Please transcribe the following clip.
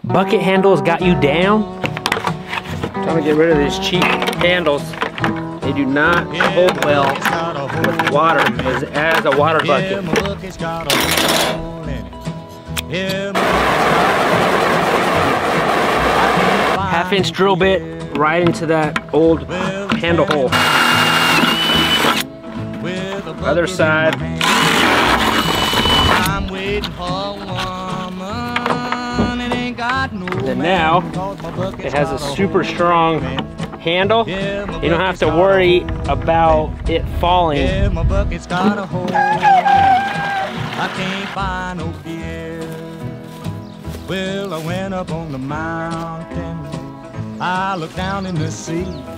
bucket handles got you down, time to get rid of these cheap handles. They do not hold well with water as a water bucket. Half-inch drill bit right into that old handle hole. Other side. And now it has a super strong handle. You don't have to worry about it falling. Yeah, my bucket's got a hole in it. I can't buy no beer. Well, I went up on the mountain. I looked down in the sea.